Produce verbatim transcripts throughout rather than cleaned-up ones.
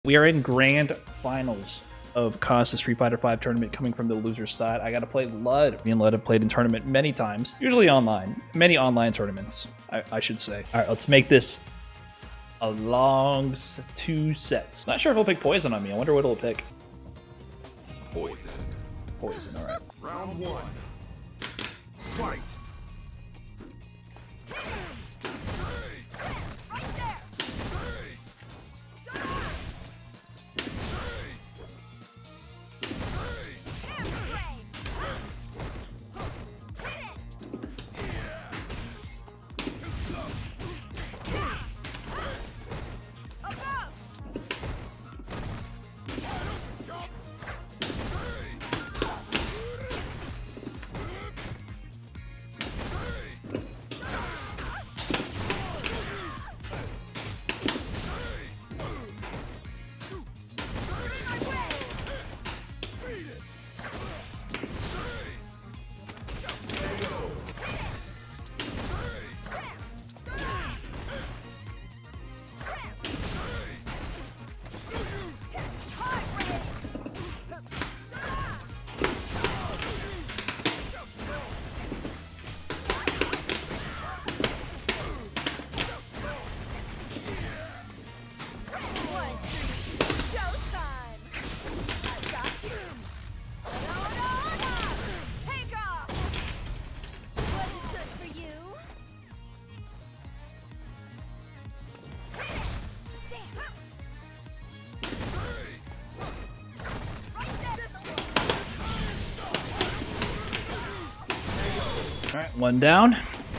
We are in grand finals of CASA Street Fighter five tournament coming from the loser's side. I got to play Lud. Me and Lud have played in tournament many times, usually online. Many online tournaments, I, I should say. All right, let's make this a long s two sets. Not sure if he'll pick Poison on me. I wonder what he'll pick. Poison. Poison, all right. Round one. Fight. All right, one down.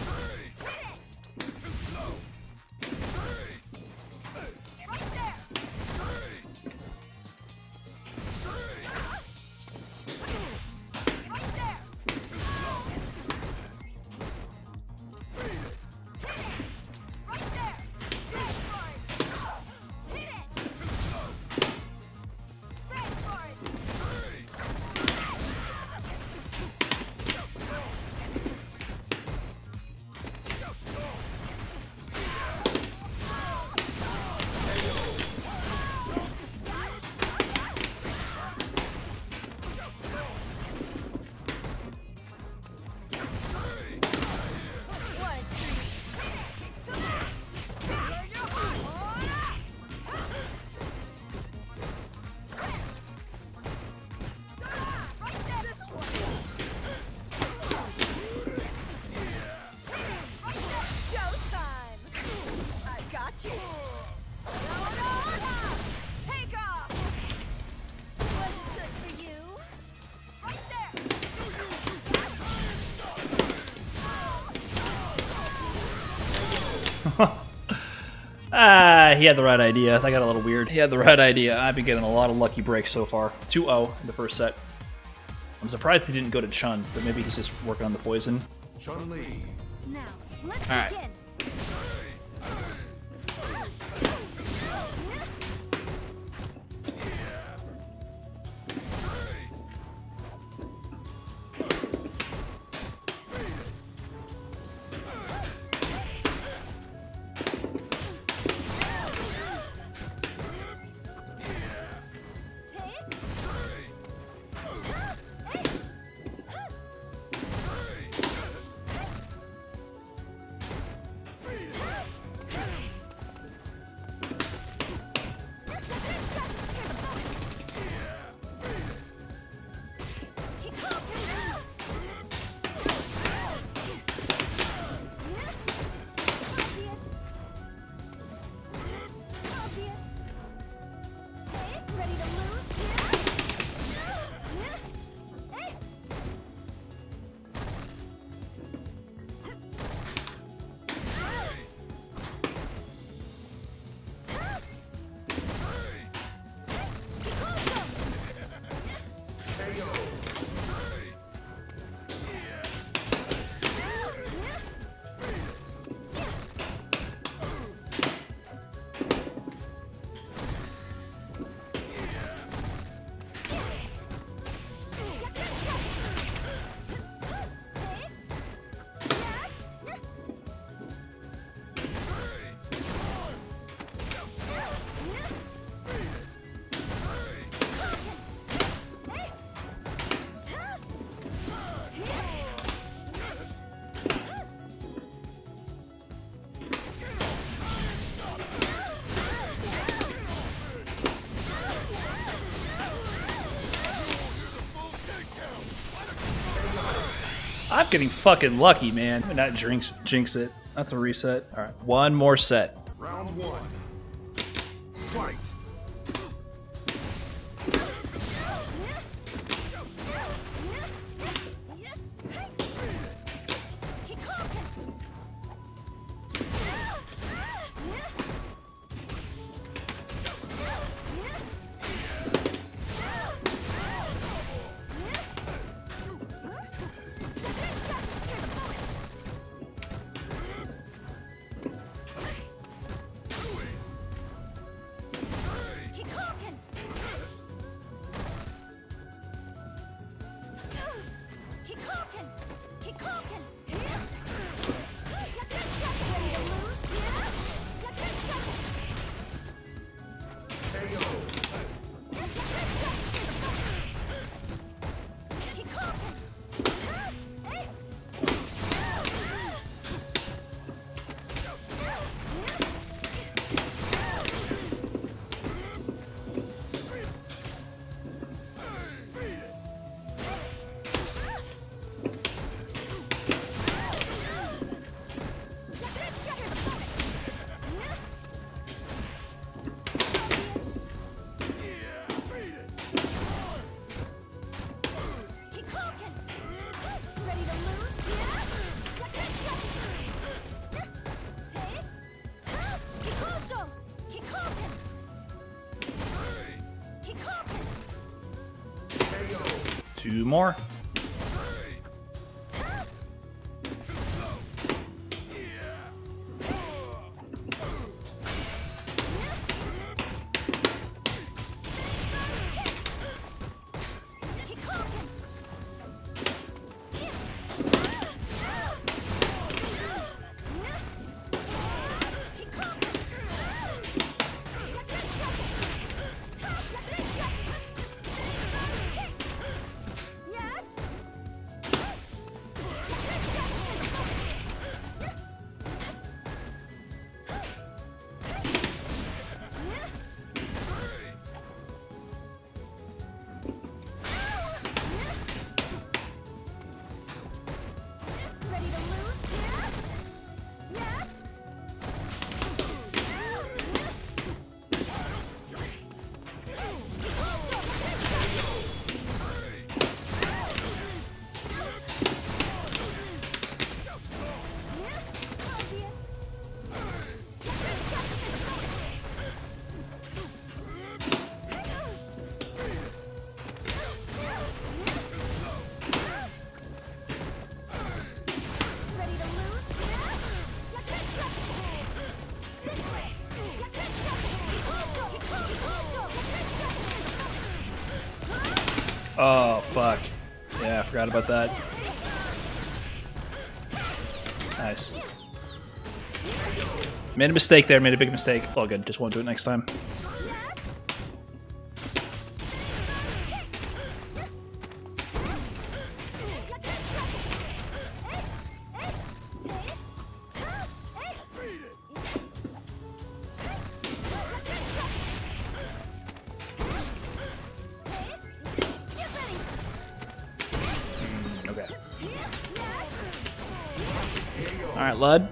Ah, he had the right idea. That got a little weird. He had the right idea. I've been getting a lot of lucky breaks so far. two oh in the first set. I'm surprised he didn't go to Chun, but maybe he's just working on the poison. Chun-Li. Now, let's All right. begin. I'm getting fucking lucky, man. Not jinx, jinx it. That's a reset. All right, one more set. Round one. Fight. Two more. Oh, fuck. Yeah, I forgot about that. Nice. Made a mistake there, made a big mistake. All good, just won't do it next time. Alright, Lud.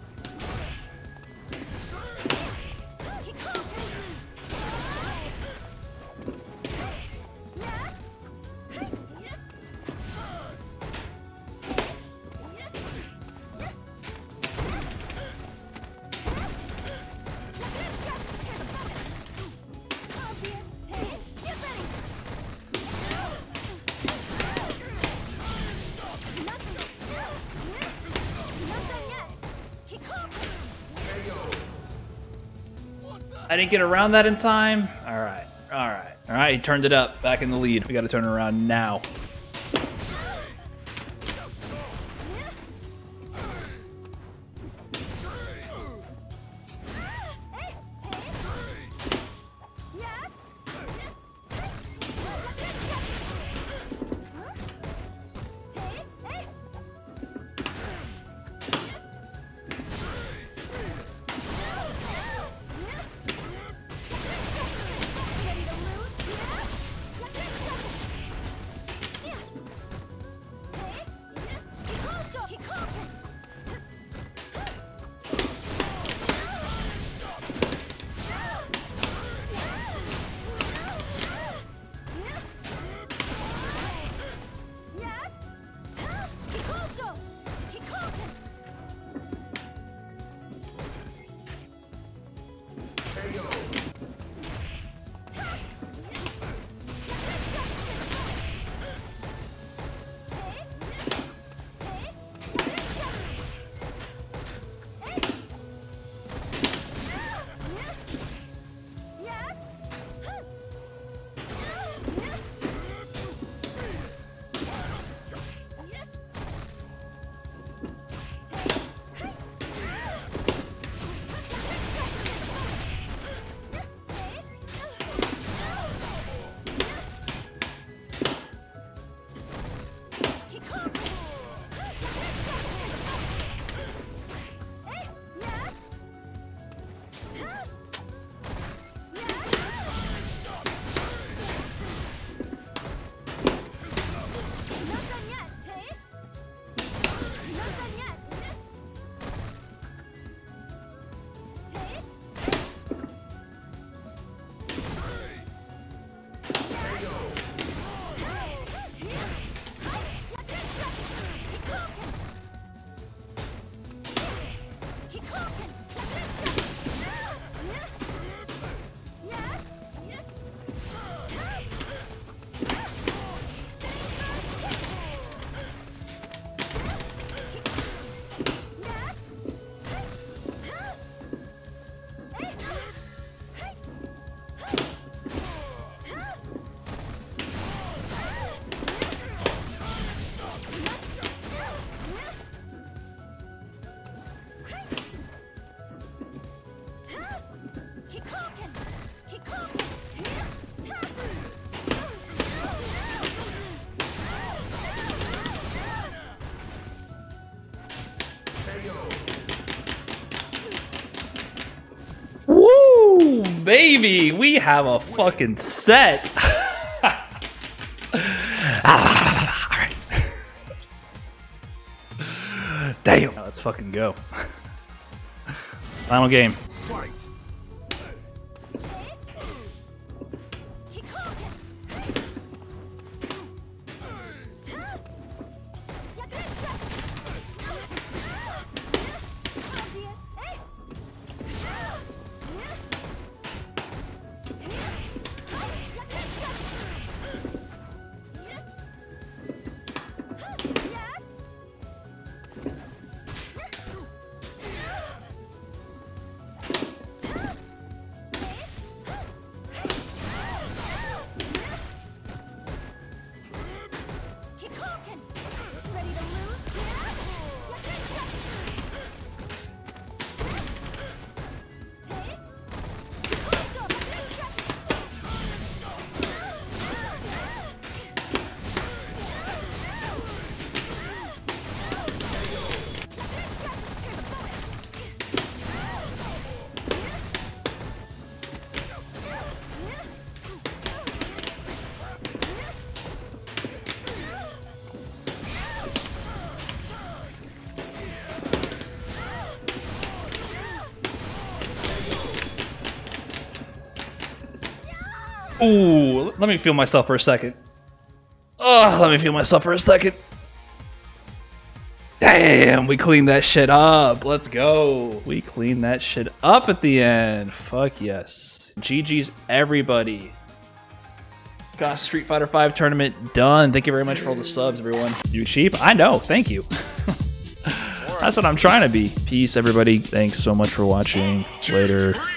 I didn't get around that in time. All right, all right, all right. He turned it up, back in the lead. We got to turn it around now. baby, we have a fucking set. Ah, all right. Damn. Now let's fucking go. Final game. Fight. Ooh, let me feel myself for a second. Oh, let me feel myself for a second. Damn, we cleaned that shit up. Let's go. We cleaned that shit up at the end. Fuck yes. G G's everybody. CASA Street Fighter five tournament done. Thank you very much for all the subs, everyone. You cheap? I know. Thank you. That's what I'm trying to be. Peace, everybody. Thanks so much for watching. Later.